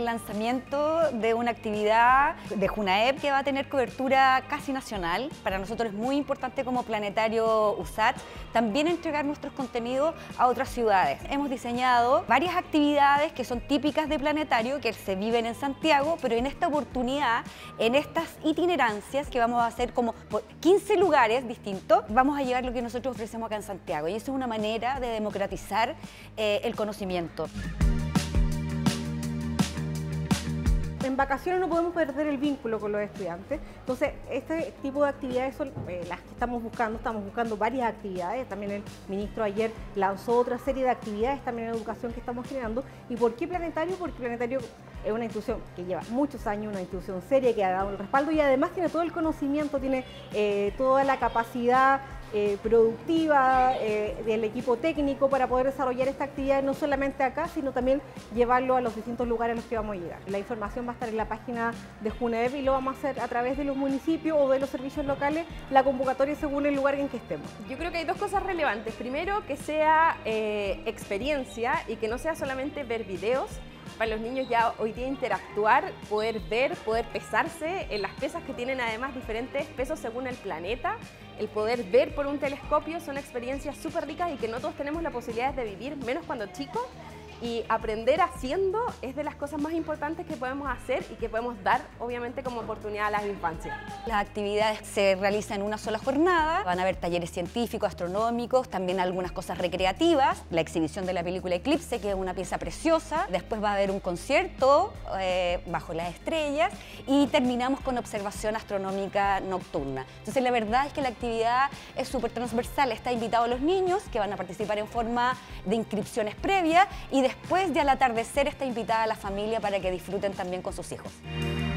lanzamiento de una actividad de Junaep que va a tener cobertura casi nacional. Para nosotros es muy importante como planetario USACH también entregar nuestros contenidos a otras ciudades. Hemos diseñado varias actividades que son típicas de planetario, que se viven en Santiago, pero en esta oportunidad, en estas itinerancias que vamos a hacer como por 15 lugares distintos, vamos a llevar lo que nosotros ofrecemos acá en Santiago. Y eso es una manera de democratizar el conocimiento. En vacaciones no podemos perder el vínculo con los estudiantes, entonces este tipo de actividades son las que estamos buscando varias actividades. También el ministro ayer lanzó otra serie de actividades también en educación que estamos generando. ¿Y por qué Planetario? Porque Planetario es una institución que lleva muchos años, una institución seria que ha dado el respaldo y además tiene todo el conocimiento, tiene toda la capacidad productiva del equipo técnico para poder desarrollar esta actividad no solamente acá, sino también llevarlo a los distintos lugares a los que vamos a llegar. La información va a estar en la página de Junaep y lo vamos a hacer a través de los municipios o de los servicios locales, la convocatoria según el lugar en que estemos. Yo creo que hay dos cosas relevantes. Primero, que sea experiencia y que no sea solamente ver videos. Para los niños ya hoy día interactuar, poder ver, poder pesarse en las pesas que tienen además diferentes pesos según el planeta. El poder ver por un telescopio son experiencias súper ricas y que no todos tenemos la posibilidad de vivir, menos cuando chicos. Y aprender haciendo es de las cosas más importantes que podemos hacer y que podemos dar, obviamente, como oportunidad a las infancias. Las actividades se realizan en una sola jornada. Van a haber talleres científicos, astronómicos, también algunas cosas recreativas. La exhibición de la película Eclipse, que es una pieza preciosa. Después va a haber un concierto bajo las estrellas y terminamos con observación astronómica nocturna. Entonces, la verdad es que la actividad es súper transversal. Está invitado a los niños que van a participar en forma de inscripciones previas y después de al atardecer está invitada a la familia para que disfruten también con sus hijos.